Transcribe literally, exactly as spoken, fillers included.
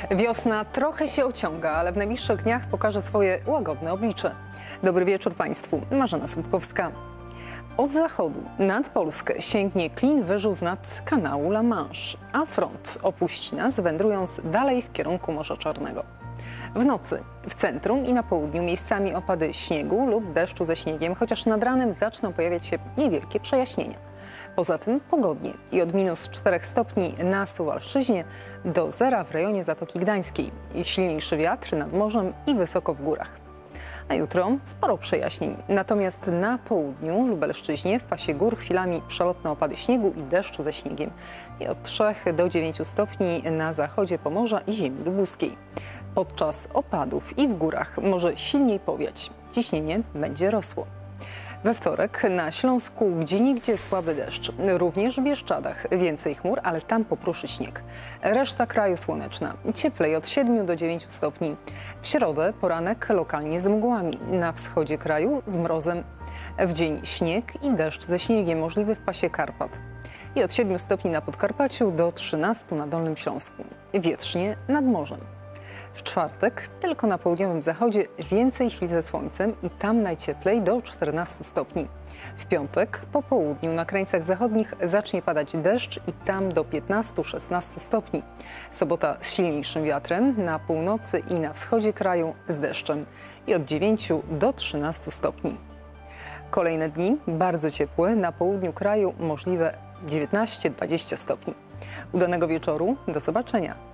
Wiosna trochę się ociąga, ale w najbliższych dniach pokaże swoje łagodne oblicze. Dobry wieczór Państwu, Marzena Słupkowska. Od zachodu nad Polskę sięgnie klin wyżu z nad kanału La Manche, a front opuści nas, wędrując dalej w kierunku Morza Czarnego. W nocy w centrum i na południu miejscami opady śniegu lub deszczu ze śniegiem, chociaż nad ranem zaczną pojawiać się niewielkie przejaśnienia. Poza tym pogodnie i od minus czterech stopni na Suwalszczyźnie do zera w rejonie Zatoki Gdańskiej. I silniejszy wiatr nad morzem i wysoko w górach. A jutro sporo przejaśnień. Natomiast na południu Lubelszczyźnie w pasie gór chwilami przelotne opady śniegu i deszczu ze śniegiem. I od trzech do dziewięciu stopni na zachodzie Pomorza i ziemi lubuskiej. Podczas opadów i w górach może silniej powiać. Ciśnienie będzie rosło. We wtorek na Śląsku gdzieniegdzie słaby deszcz. Również w Bieszczadach więcej chmur, ale tam popruszy śnieg. Reszta kraju słoneczna. Cieplej od siedmiu do dziewięciu stopni. W środę poranek lokalnie z mgłami. Na wschodzie kraju z mrozem. W dzień śnieg i deszcz ze śniegiem możliwy w pasie Karpat. I od siedmiu stopni na Podkarpaciu do trzynastu na Dolnym Śląsku. Wietrznie nad morzem. W czwartek tylko na południowym zachodzie więcej chwil ze słońcem i tam najcieplej do czternastu stopni. W piątek po południu na krańcach zachodnich zacznie padać deszcz i tam do piętnastu do szesnastu stopni. Sobota z silniejszym wiatrem, na północy i na wschodzie kraju z deszczem i od dziewięciu do trzynastu stopni. Kolejne dni bardzo ciepłe, na południu kraju możliwe dziewiętnaście do dwudziestu stopni. Udanego wieczoru, do zobaczenia.